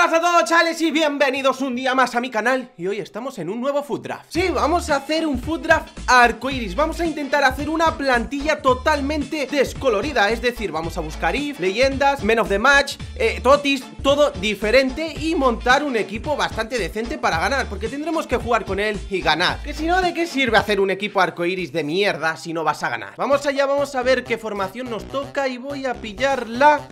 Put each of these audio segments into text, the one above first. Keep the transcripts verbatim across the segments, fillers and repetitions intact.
pasa a todos, chavales? Y bienvenidos un día más a mi canal. Y hoy estamos en un nuevo food draft. Sí, vamos a hacer un food draft arcoiris. Vamos a intentar hacer una plantilla totalmente descolorida. Es decir, vamos a buscar if, leyendas, men of the match, eh, totis, todo diferente. Y montar un equipo bastante decente para ganar, porque tendremos que jugar con él y ganar. Que si no, ¿de qué sirve hacer un equipo arcoiris de mierda si no vas a ganar? Vamos allá, vamos a ver qué formación nos toca. Y voy a pillar la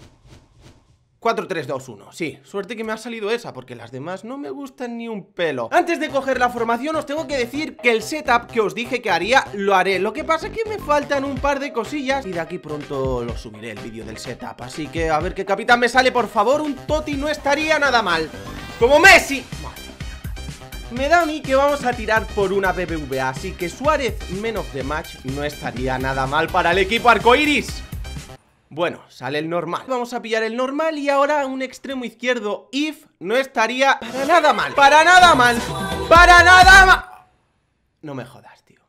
cuatro tres dos uno, sí, suerte que me ha salido esa, porque las demás no me gustan ni un pelo. Antes de coger la formación os tengo que decir que el setup que os dije que haría, lo haré. Lo que pasa es que me faltan un par de cosillas y de aquí pronto lo subiré el vídeo del setup. Así que a ver qué capitán me sale, por favor. Un Totti no estaría nada mal, como Messi. Me da a mí que vamos a tirar por una B B V A, así que Suárez, men of the match, no estaría nada mal para el equipo arcoiris. Bueno, sale el normal. Vamos a pillar el normal y ahora un extremo izquierdo if no estaría para nada mal. Para nada mal. Para nada mal. No me jodas, tío.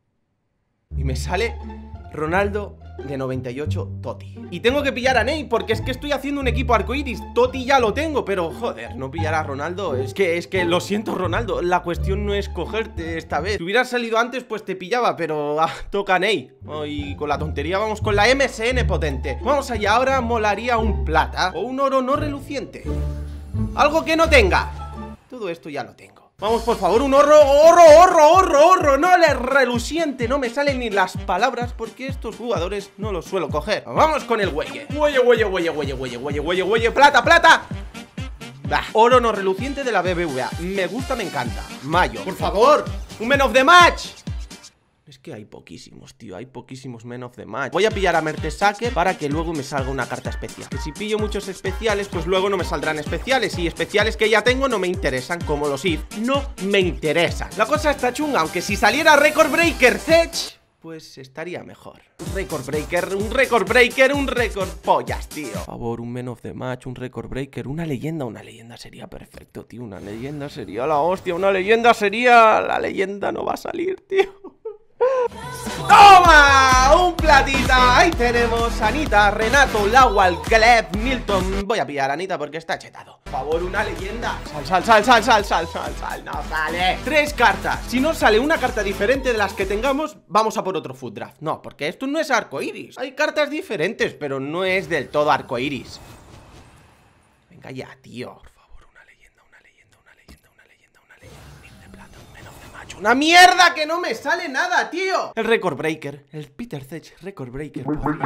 Y me sale Ronaldo de noventa y ocho Totti. Y tengo que pillar a Ney porque es que estoy haciendo un equipo arcoiris. Totti ya lo tengo, pero joder, no pillar a Ronaldo. Es que, es que lo siento, Ronaldo. La cuestión no es cogerte esta vez. Si hubieras salido antes, pues te pillaba, pero ah, toca a Ney. Oh, y con la tontería vamos con la M S N potente. Vamos allá, ahora molaría un plata o un oro no reluciente. Algo que no tenga. Todo esto ya lo tengo. Vamos, por favor, un horro, horro, horro, horro, horro. No le reluciente, no me salen ni las palabras porque estos jugadores no los suelo coger. Vamos con el güeye. Güeye, güeye, güeye, güeye, güeye, güeye, güeye, güeye, plata, plata. Bah, oro no reluciente de la B B V A. Me gusta, me encanta. Mayo, por favor, un men of the match. Es que hay poquísimos, tío, hay poquísimos men of the match. Voy a pillar a Mertesacker para que luego me salga una carta especial. Que si pillo muchos especiales, pues luego no me saldrán especiales. Y especiales que ya tengo no me interesan, como los if. No me interesan. La cosa está chunga, aunque si saliera Record Breaker Zech, pues estaría mejor. Un Record Breaker, un Record Breaker, un Record pollas, tío. Por favor, un men of the match, un Record Breaker, una leyenda. Una leyenda sería perfecto, tío. Una leyenda sería la hostia. Una leyenda sería... La leyenda no va a salir, tío. ¡Toma! ¡Un platita! Ahí tenemos a Anita, Renato, Lawal, Gleb, Milton. Voy a pillar a Anita porque está chetado. Por favor, una leyenda. Sal, sal, sal, sal, sal, sal, sal, sal. No sale. Tres cartas. Si no sale una carta diferente de las que tengamos, vamos a por otro food draft. No, porque esto no es arcoiris. Hay cartas diferentes, pero no es del todo arcoiris. Venga ya, tío. Una mierda que no me sale nada, tío. El Record Breaker, el Peter Zech Record Breaker.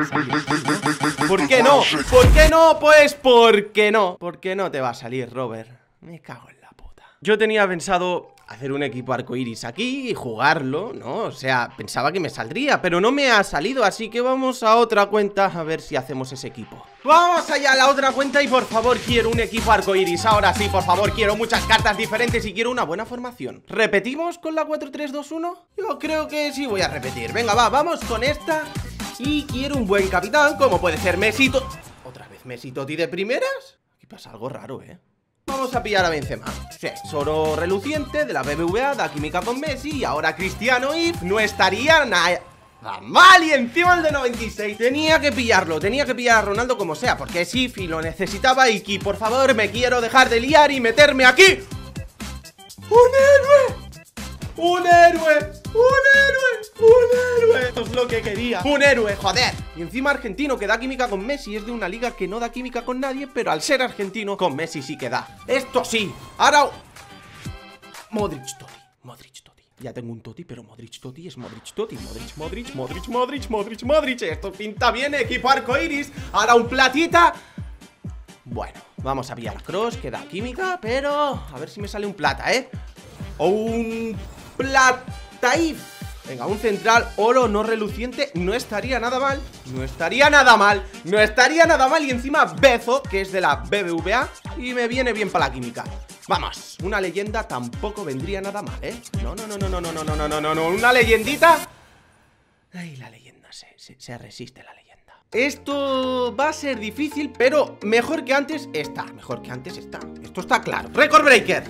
¿Por qué no? ¿Por qué no? Pues ¿por qué no? ¿Por qué no te va a salir, Robert? Me cago en la puta. Yo tenía pensado hacer un equipo arcoiris aquí y jugarlo, ¿no? O sea, pensaba que me saldría, pero no me ha salido, así que vamos a otra cuenta a ver si hacemos ese equipo. Vamos allá a la otra cuenta y por favor quiero un equipo arcoiris. Ahora sí, por favor, quiero muchas cartas diferentes y quiero una buena formación. ¿Repetimos con la cuatro tres dos uno? Yo creo que sí voy a repetir. Venga, va, vamos con esta. Y quiero un buen capitán, como puede ser Messi. ¿Otra vez Messi Totti de primeras? Aquí pasa algo raro, ¿eh? Vamos a pillar a Benzema. Sí, oro reluciente de la B B V A, da química con Messi. Y ahora Cristiano if no estaría nada mal. Y encima el de noventa y seis. Tenía que pillarlo, tenía que pillar a Ronaldo como sea, porque es if y lo necesitaba. Y que por favor me quiero dejar de liar y meterme aquí. ¡Un héroe! ¡Un héroe! ¡Un héroe! ¡Un héroe! Esto es lo que quería. ¡Un héroe, joder! Y encima argentino que da química con Messi. Es de una liga que no da química con nadie, pero al ser argentino, con Messi sí que da. Esto sí. Ahora... Modric Totti. Modric Totti. Ya tengo un Totti, pero Modric Totti es Modric Totti. Modric, Modric, Modric, Modric, Modric, Modric. Esto pinta bien, equipo arcoiris. Ahora un platita. Bueno, vamos a pillar a Cross, que da química, pero... A ver si me sale un plata, ¿eh? O un... Plataif. Venga, un central oro no reluciente. No estaría nada mal. No estaría nada mal. No estaría nada mal. Y encima Bezo, que es de la B B V A. Y me viene bien para la química. Vamos, una leyenda tampoco vendría nada mal, ¿eh? No, no, no, no, no, no, no, no, no, no, no. Una leyendita. Ay, la leyenda se, se, se resiste la leyenda. Esto va a ser difícil, pero mejor que antes está. Mejor que antes está. Esto está claro. Record Breaker.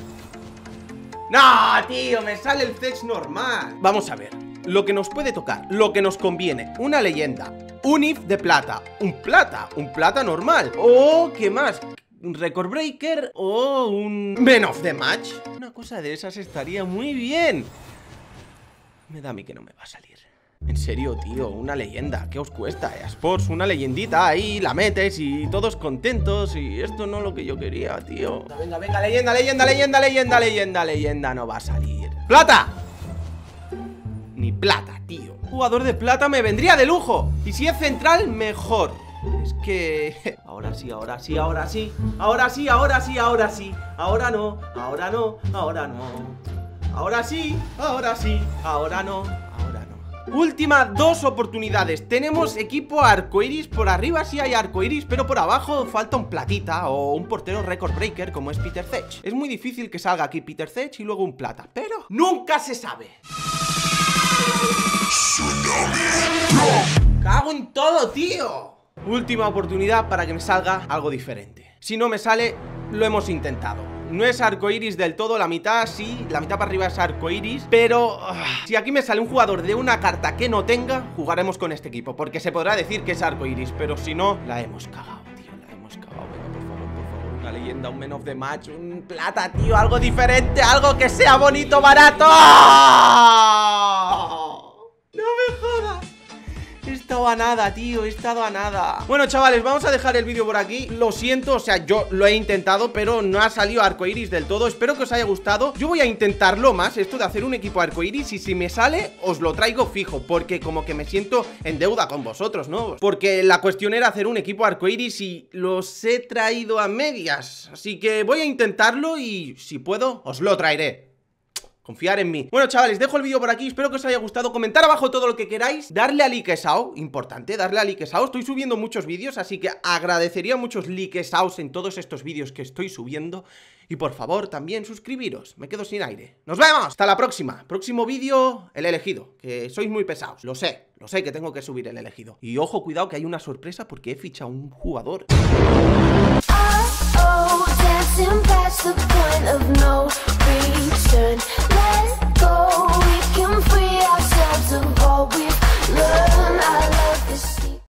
No, tío, me sale el Zech normal. Vamos a ver, lo que nos puede tocar, lo que nos conviene. Una leyenda, un if de plata, un plata, un plata normal. Oh, ¿qué más? un Record Breaker o un Man of the Match. Una cosa de esas estaría muy bien. Me da a mí que no me va a salir. En serio, tío, una leyenda. ¿Qué os cuesta, eh? Sports, una leyendita ahí, la metes y todos contentos. Y esto no es lo que yo quería, tío. Venga, venga, leyenda, leyenda, leyenda, leyenda, leyenda, leyenda. No va a salir. ¡Plata! Ni plata, tío. Jugador de plata me vendría de lujo. Y si es central, mejor. Es que... Ahora sí, ahora sí, ahora sí. Ahora sí, ahora sí, ahora sí. Ahora no, ahora no, ahora no. Ahora sí, ahora sí, ahora no, ahora no. Última dos oportunidades. Tenemos equipo arcoiris. Por arriba sí hay arcoiris, pero por abajo falta un platita o un portero record breaker como es Peter Cech. Es muy difícil que salga aquí Peter Cech y luego un plata, pero nunca se sabe. ¡Cago en todo, tío! Última oportunidad para que me salga algo diferente. Si no me sale, lo hemos intentado. No es arcoiris del todo, la mitad sí, la mitad para arriba es arcoiris. Pero uh, si aquí me sale un jugador de una carta que no tenga, jugaremos con este equipo, porque se podrá decir que es arcoiris. Pero si no, la hemos cagado, tío, la hemos cagado. Venga, por favor, por favor, una leyenda, un Man of the Match, un plata, tío, algo diferente, algo que sea bonito, barato. No me jodas. He estado a nada, tío, he estado a nada. Bueno, chavales, vamos a dejar el vídeo por aquí. Lo siento, o sea, yo lo he intentado, pero no ha salido arcoiris del todo. Espero que os haya gustado. Yo voy a intentarlo más, esto de hacer un equipo arcoiris. Y si me sale, os lo traigo fijo, porque como que me siento en deuda con vosotros, ¿no? Porque la cuestión era hacer un equipo arcoiris y los he traído a medias. Así que voy a intentarlo y si puedo, os lo traeré. Confiar en mí. Bueno, chavales, dejo el vídeo por aquí. Espero que os haya gustado. Comentar abajo todo lo que queráis. Darle a likesaos. Importante, darle a likesaos. Estoy subiendo muchos vídeos, así que agradecería muchos likesaos en todos estos vídeos que estoy subiendo. Y por favor, también suscribiros. Me quedo sin aire. ¡Nos vemos! Hasta la próxima. Próximo vídeo, el elegido. Que sois muy pesados. Lo sé. Lo sé que tengo que subir el elegido. Y ojo, cuidado que hay una sorpresa porque he fichado un jugador. Oh, oh, dancing past the point of no return.